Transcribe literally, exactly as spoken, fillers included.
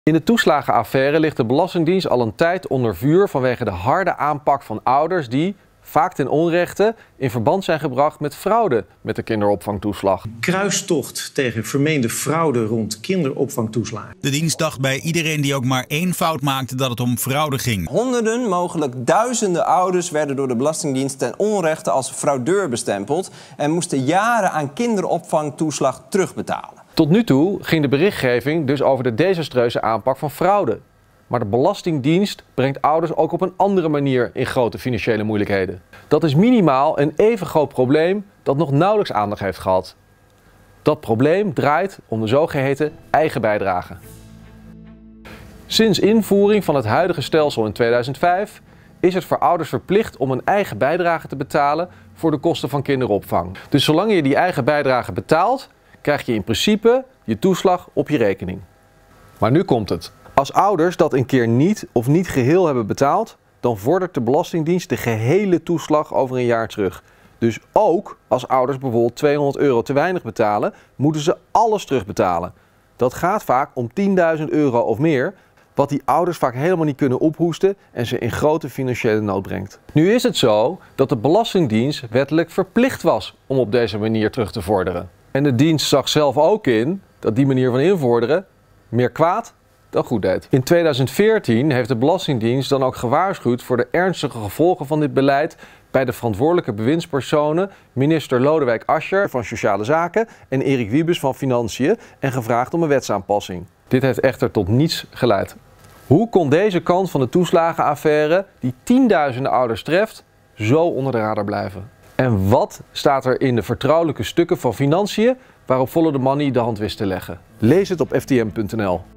In de toeslagenaffaire ligt de Belastingdienst al een tijd onder vuur vanwege de harde aanpak van ouders die, vaak ten onrechte, in verband zijn gebracht met fraude met de kinderopvangtoeslag. Kruistocht tegen vermeende fraude rond kinderopvangtoeslagen. De dienst dacht bij iedereen die ook maar één fout maakte dat het om fraude ging. Honderden, mogelijk duizenden ouders werden door de Belastingdienst ten onrechte als fraudeur bestempeld en moesten jaren aan kinderopvangtoeslag terugbetalen. Tot nu toe ging de berichtgeving dus over de desastreuze aanpak van fraude. Maar de Belastingdienst brengt ouders ook op een andere manier in grote financiële moeilijkheden. Dat is minimaal een even groot probleem dat nog nauwelijks aandacht heeft gehad. Dat probleem draait om de zogeheten eigen bijdrage. Sinds invoering van het huidige stelsel in tweeduizend vijf is het voor ouders verplicht om een eigen bijdrage te betalen voor de kosten van kinderopvang. Dus zolang je die eigen bijdrage betaalt, krijg je in principe je toeslag op je rekening. Maar nu komt het. Als ouders dat een keer niet of niet geheel hebben betaald, dan vordert de Belastingdienst de gehele toeslag over een jaar terug. Dus ook als ouders bijvoorbeeld tweehonderd euro te weinig betalen, moeten ze alles terugbetalen. Dat gaat vaak om tienduizend euro of meer, wat die ouders vaak helemaal niet kunnen ophoesten en ze in grote financiële nood brengt. Nu is het zo dat de Belastingdienst wettelijk verplicht was om op deze manier terug te vorderen. En de dienst zag zelf ook in dat die manier van invorderen meer kwaad dan goed deed. In tweeduizend veertien heeft de Belastingdienst dan ook gewaarschuwd voor de ernstige gevolgen van dit beleid bij de verantwoordelijke bewindspersonen minister Lodewijk Asscher van Sociale Zaken en Erik Wiebes van Financiën en gevraagd om een wetsaanpassing. Dit heeft echter tot niets geleid. Hoe kon deze kant van de toeslagenaffaire, die tienduizenden ouders treft, zo onder de radar blijven? En wat staat er in de vertrouwelijke stukken van Financiën waarop Follow the Money de hand wist te leggen? Lees het op F T M punt N L.